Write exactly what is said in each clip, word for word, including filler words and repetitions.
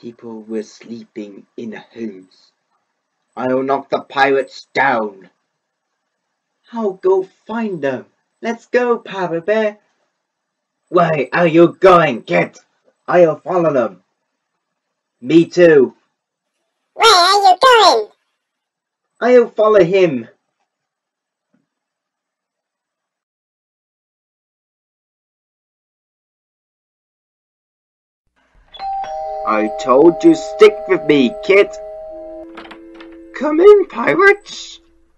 People were sleeping in homes. I'll knock the pirates down. I'll go find them. Let's go, Pirate Bear. Where are you going, kid? I'll follow them. Me too. Where are you going? I'll follow him. I told you stick with me, kid. Come in, pirates.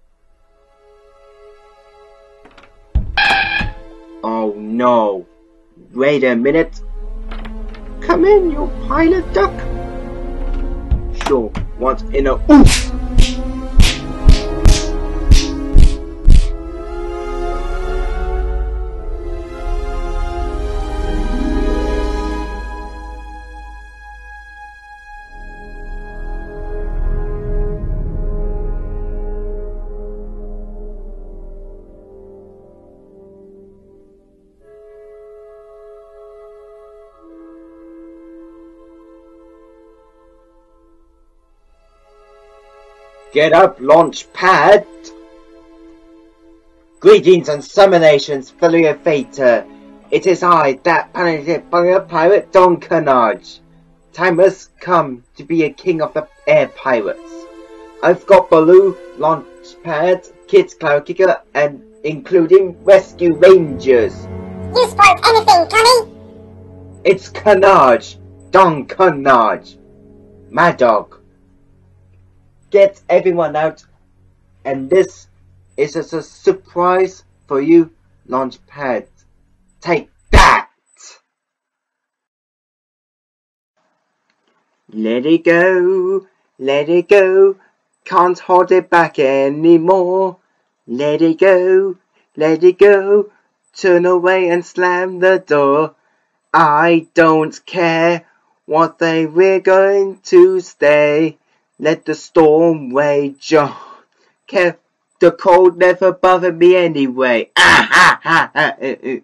Oh no. Wait a minute. Come in, you pilot duck. Sure, what's in a oof? Get up, launch pad! Greetings and summonations, fellow fater. It is I, that planet pirate Don Carnage. Time has come to be a king of the air pirates. I've got Baloo, launch pad, Kid Cloud Kicker, and including rescue rangers. You spoke anything, Connie? It's Carnage, Don Carnage. Mad Dog. Get everyone out, and this is a, a surprise for you, Launchpad. Take that! Let it go, let it go, can't hold it back anymore. Let it go, let it go, turn away and slam the door. I don't care what they were going to stay. Let the storm rage on. Care, the cold never bothered me anyway. Ah ha ha ha.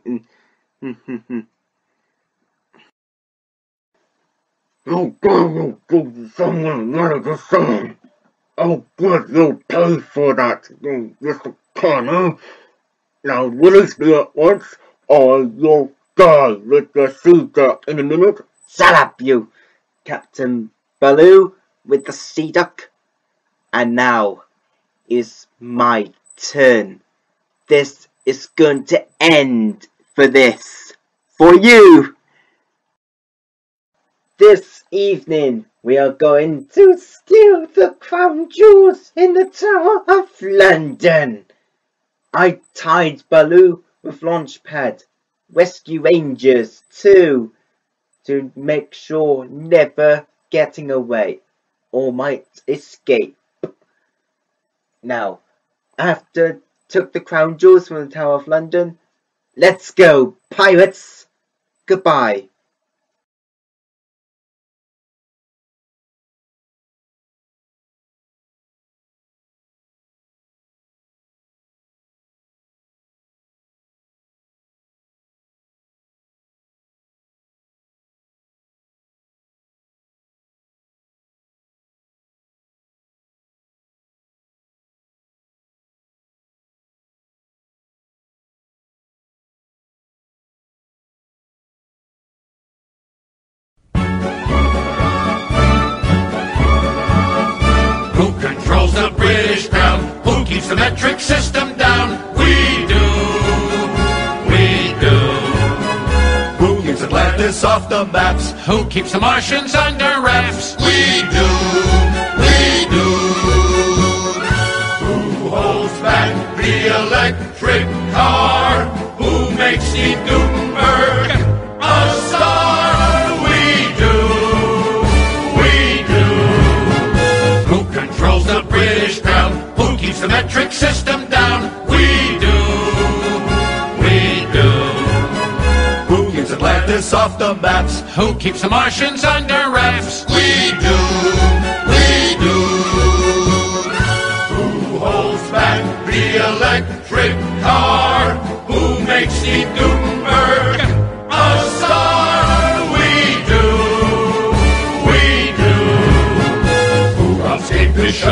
Oh God, oh someone wanted to sing. Oh good, you'll pay for that, Mister Connor. Now release me at once, or you'll die with the sea duck in a minute. Shut up, you, Captain Baloo. With the sea duck. And now is my turn. This is going to end for this. For you. This evening we are going to steal the crown jewels in the Tower of London. I tied Baloo with Launchpad. Rescue Rangers too. To make sure never getting away. Or might escape. Now, after took the crown jewels from the Tower of London, let's go, pirates! Goodbye. The British Crown, who keeps the metric system down? We do, we do. Who keeps the Atlantis off the maps? Who keeps the Martians under wraps? We do, we do. Who holds back the electric car? Who makes Steve Gutenberg a star? We do, we do. Who controls the British Crown? Who keeps the metric system down? We do, we do. Who keeps Atlantis off the maps? Who keeps the Martians under wraps? We do, we do. Who holds back the electric car? Who makes Steve Gutenberg a star? We do, we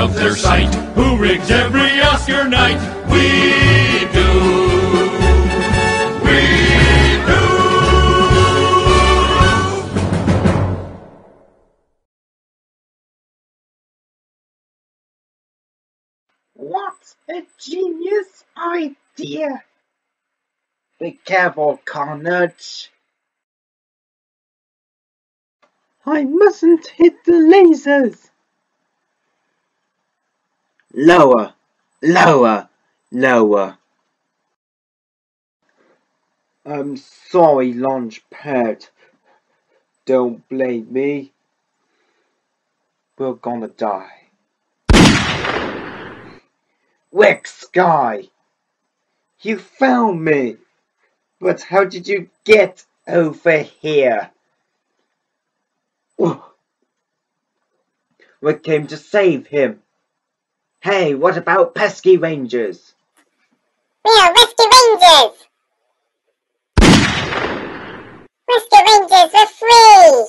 of their sight, who rigs every Oscar night. We do. We do. What a genius idea! Be careful, Carnage. I mustn't hit the lasers. Lower, lower, lower. I'm sorry, Launchpad. Don't blame me. We're gonna die. Rick Sky! You found me! But how did you get over here? We came to save him. Hey, what about pesky Rangers? We are Rescue Rangers! Rescue Rangers are free!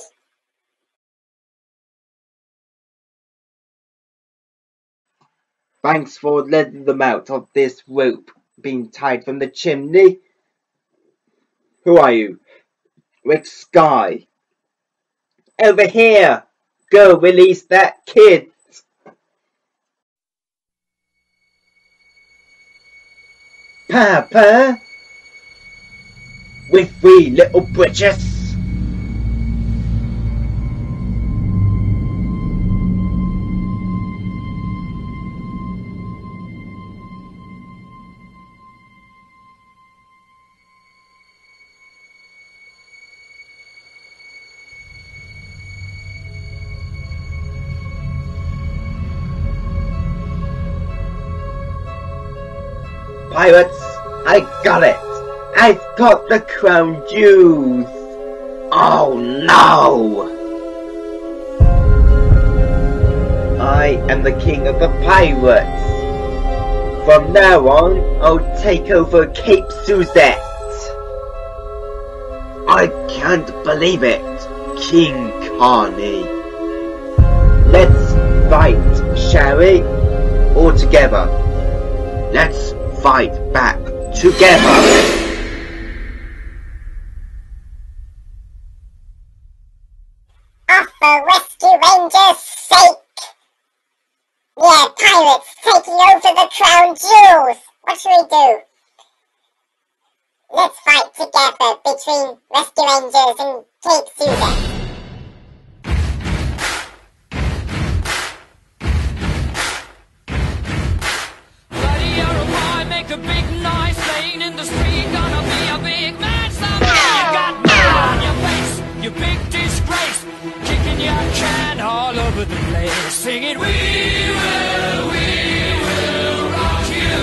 Thanks for letting them out of this rope being tied from the chimney. Who are you? Rick Sky. Over here! Go release that kid! Papa! With three little britches! Pirates, I got it! I've got the crown jewels! Oh no! I am the king of the pirates! From now on, I'll take over Cape Suzette! I can't believe it, King Carney! Let's fight, shall we? All together. Let's fight back together! Off for Rescue Rangers' sake! We are pirates taking over the crown jewels! What should we do? Let's fight together between Rescue Rangers and Cape Suzette. A big noise playing in the street, gonna be a big man someday. You got mud on your face, you big disgrace, kicking your can all over the place, singing, we will, we will rock you.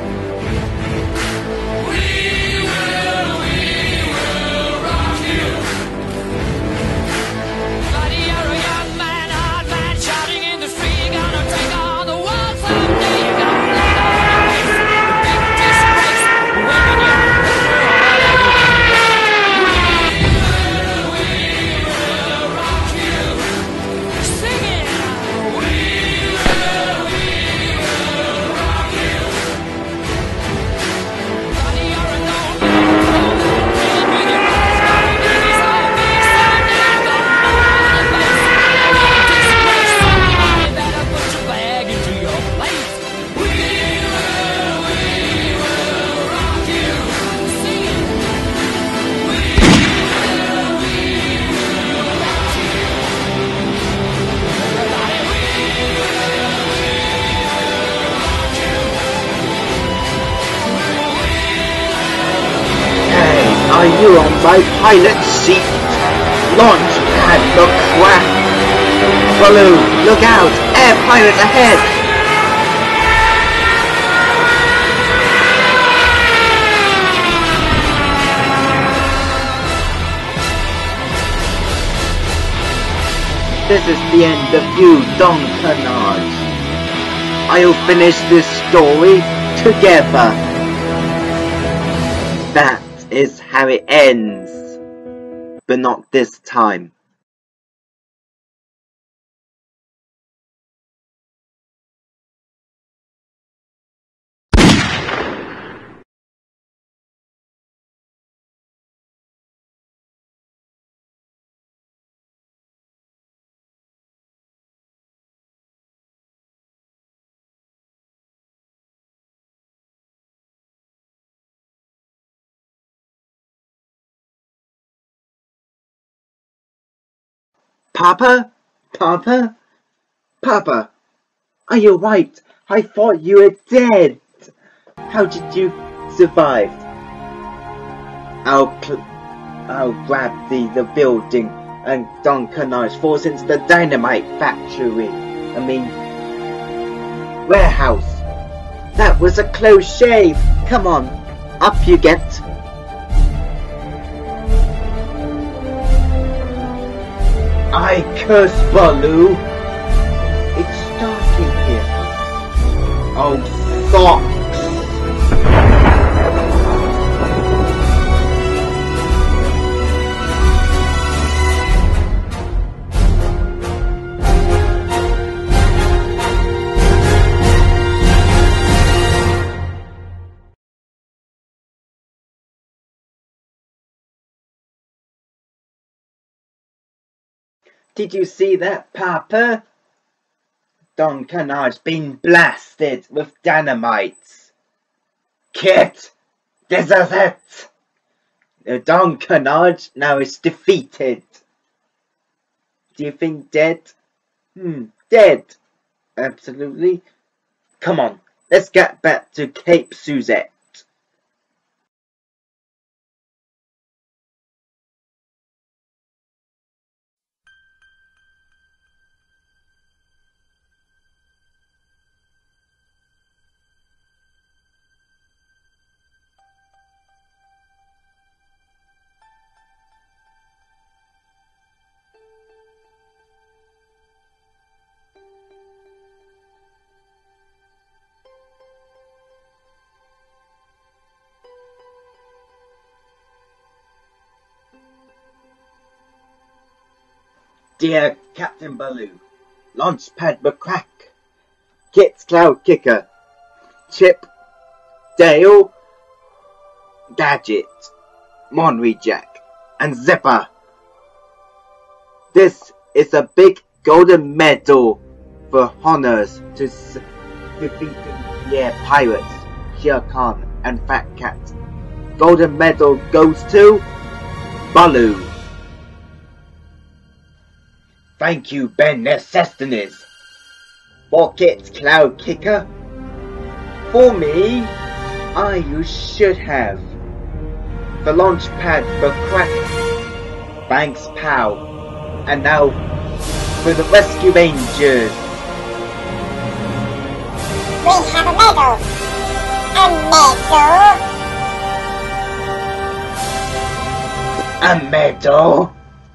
We will, we will rock you. Buddy, you're a young man, hard man, shouting in the street, gonna take on the world someday. You got blood on your face. Are you on my pilot seat? Launch pad the crack! Baloo, look out! Air pilot ahead! This is the end of you, Don Carnage. I'll finish this story together. That is how it ends, but not this time. Papa? Papa? Papa? Are you right? I thought you were dead. How did you survive? I'll cl I'll grab the, the building and Don Carnage falls into the dynamite factory. I mean, warehouse. That was a close shave. Come on, up you get. I curse Baloo. It's dark in here. Oh, socks. Did you see that, Papa? Don Carnage's been blasted with dynamite. Kit, this is it. The Don Carnage now is defeated. Do you think dead? Hmm, dead. Absolutely. Come on, let's get back to Cape Suzette. Dear Captain Baloo, Launchpad McCrack, Kit's Cloud Kicker, Chip, Dale, Gadget, Monry Jack, and Zipper. This is a big golden medal for honors to defeat the air pirates, Shere Khan and Fat Cat. Golden medal goes to Baloo. Thank you, Ben Necessitonis. For Kit's Cloud Kicker. For me, I you should have. The Launchpad for Crack. Thanks, pal. And now for the Rescue Rangers. We have a medal. A medal. A medal?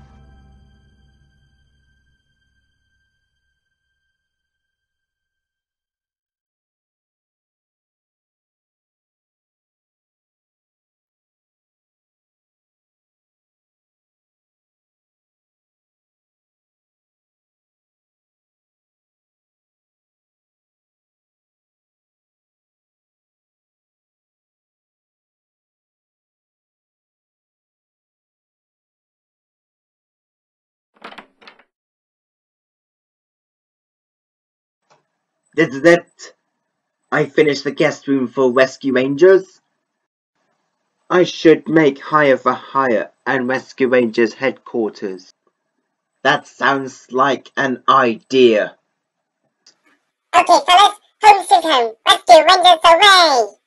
This is it. I finished the guest room for Rescue Rangers. I should make Hire for Hire and Rescue Rangers headquarters. That sounds like an idea. Okay, fellas, home sweet home. Rescue Rangers away!